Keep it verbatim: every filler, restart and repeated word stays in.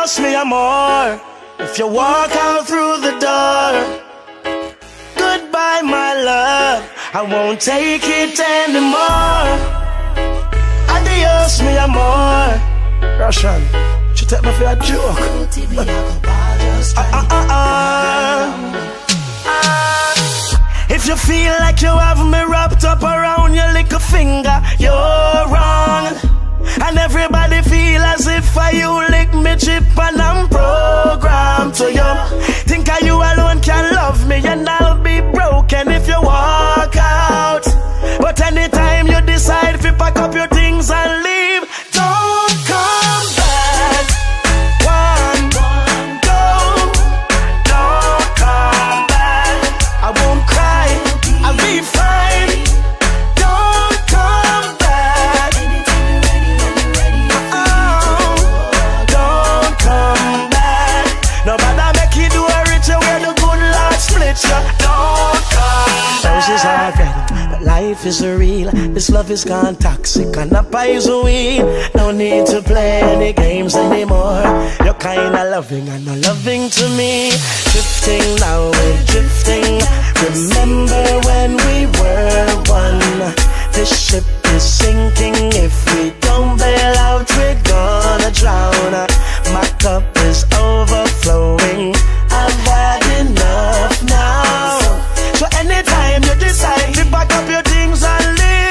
Adios, mi amor. If you walk out through the door, goodbye, my love. I won't take it anymore. Adios, mi amor. Russian, she take me for a joke. uh, uh, uh, uh. If you feel like you have me wrapped up around your little finger, you're wrong. And everybody feel as if I you lick me chip and I'm programmed to you. Think I you alone can love me and I'll be broken if you walk out. But anytime you decide to pack up your things and leave, don't come back. One, go, don't come back. I won't cry, I'll be fine. Don't come back. Oh, don't come back. No matter make you do a richer where the good Lord split you. Don't come back. Roses are red, but life is real. This love is gone toxic and a poison. No need to play any games anymore. You're kinda loving and not loving to me. Drifting now, we're drifting. Remember when we were one? This ship is sinking. If we don't bail out, we're gonna drown. My cup